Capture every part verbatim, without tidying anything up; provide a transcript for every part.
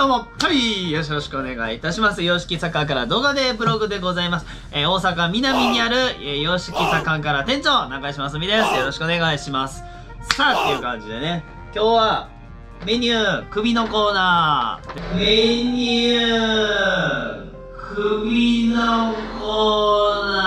どうも、はい、よろしくお願いいたします。洋式坂から動画でブログでございます。えー、大阪南にある、えー、洋式坂から店長、中島すみです。よろしくお願いします。さあ、っていう感じでね、今日は、メニュー、首のコーナー。メニュー、首のコー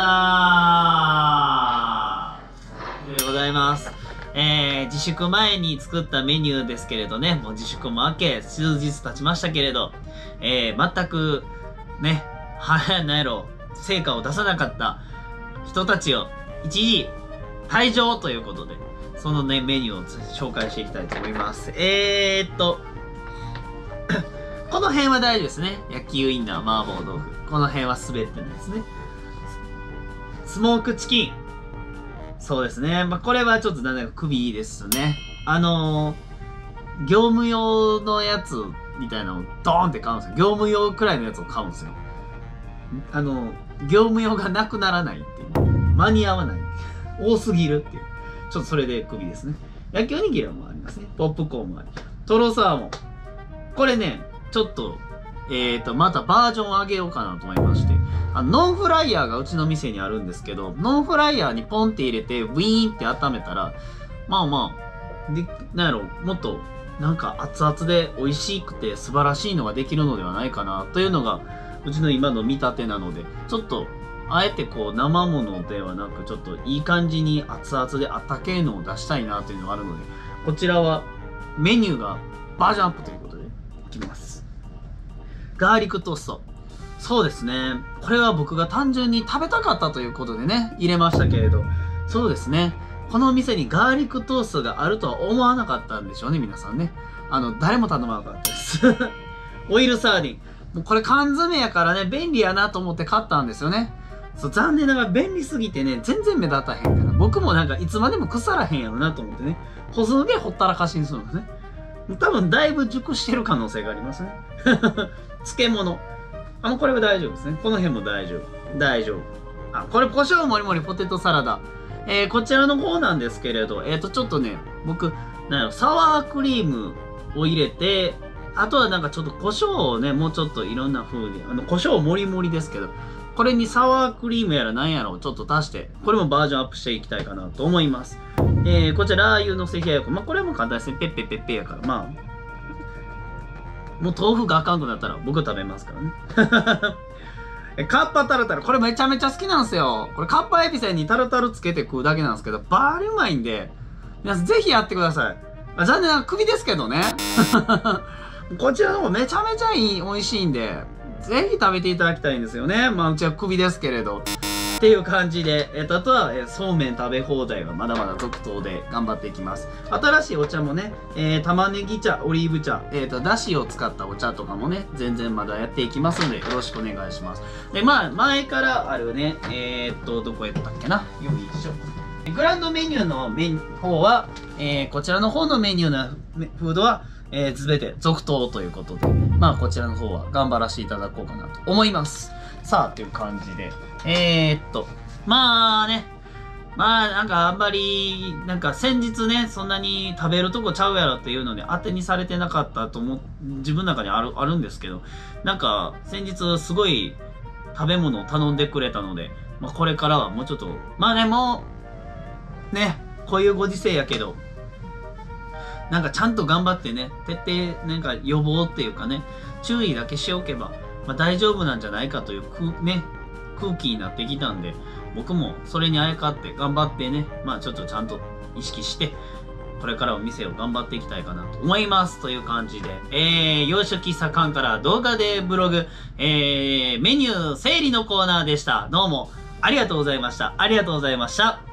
ナー。でございます。えー、自粛前に作ったメニューですけれどね、もう自粛も明け、数日経ちましたけれど、えー、全く、ね、は、なんやろ、成果を出さなかった人たちを一時退場ということで、そのね、メニューを紹介していきたいと思います。えーっと、この辺は大丈夫ですね。焼きウインナー、麻婆豆腐。この辺は滑ってないですね。スモークチキン。そうですね。まあ、これはちょっとなんだか首ですね。あのー、業務用のやつみたいなのをドーンって買うんですよ。業務用くらいのやつを買うんですよ。あのー、業務用がなくならないっていう。間に合わない。多すぎるっていう。ちょっとそれで首ですね。焼きおにぎりもありますね。ポップコーンもあり。トロサーモン。これね、ちょっと、えーと、またバージョンを上げようかなと思いまして。あのノンフライヤーがうちの店にあるんですけど、ノンフライヤーにポンって入れて、ウィーンって温めたら、まあまあ、で、なんやろ、もっと、なんか熱々で美味しくて素晴らしいのができるのではないかな、というのが、うちの今の見立てなので、ちょっと、あえてこう、生ものではなく、ちょっといい感じに熱々であったけえのを出したいなというのがあるので、こちらは、メニューがバージョンアップということで、いきます。ガーリックトースト。そうですね。これは僕が単純に食べたかったということでね、入れましたけれど。そうですね。このお店にガーリックトーストがあるとは思わなかったんでしょうね、皆さんね。あの、誰も頼まなかったです。オイルサーディン。もうこれ缶詰やからね、便利やなと思って買ったんですよね。そう、残念ながら便利すぎてね、全然目立たへんから。僕もなんかいつまでも腐らへんやろなと思ってね、ほすげほったらかしにするんですね。多分だいぶ熟してる可能性がありますね。漬物。あ、もうこれは大丈夫ですね。この辺も大丈夫。大丈夫。あ、これ、胡椒もりもりポテトサラダ。えー、こちらの方なんですけれど、えっと、ちょっとね、僕、なんやろ、サワークリームを入れて、あとはなんかちょっと胡椒をね、もうちょっといろんな風に、あの、胡椒もりもりですけど、これにサワークリームやらなんやろをちょっと足して、これもバージョンアップしていきたいかなと思います。えー、こちら、ラー油のせ冷ややこ。まあ、これも簡単ですね。ペッペッペッペやから、まあ、もう豆腐があかんくなったら僕食べますからね。カッパタルタル。これめちゃめちゃ好きなんですよ。これカッパエビせんにタルタルつけて食うだけなんですけど、バーリうまいんで、皆さんぜひやってください。あ、残念ながら首ですけどね。こちらの方めちゃめちゃいい、美味しいんで、ぜひ食べていただきたいんですよね。まあうちは首ですけれど。っていう感じで、えっと、あとは、えー、そうめん食べ放題はまだまだ続投で頑張っていきます。新しいお茶もね、えー、玉ねぎ茶、オリーブ茶、えっと、だしを使ったお茶とかもね、全然まだやっていきますので、よろしくお願いします。で、まあ、前からあるね、えー、っと、どこやったっけな、よいしょ。グランドメニューのメニ方は、えー、こちらの方のメニューのフードは、えー、すべて続投ということで、まあ、こちらの方は頑張らせていただこうかなと思います。さあ、という感じで。えー、っと、まあね、まあなんかあんまり、なんか先日ね、そんなに食べるとこちゃうやろっていうので当てにされてなかったと思う、自分の中にある、あるんですけど、なんか先日すごい食べ物を頼んでくれたので、まあこれからはもうちょっと、まあね、もう、ね、こういうご時世やけど、なんかちゃんと頑張ってね、徹底、なんか予防っていうかね、注意だけしておけば、まあ、大丈夫なんじゃないかというね、空気になってきたんで、僕もそれにあやかって頑張ってね、まあちょっとちゃんと意識して、これからお店を頑張っていきたいかなと思います。という感じで、えー、洋食さかんから動画でブログ、えー、メニュー整理のコーナーでした。どうもありがとうございました。ありがとうございました。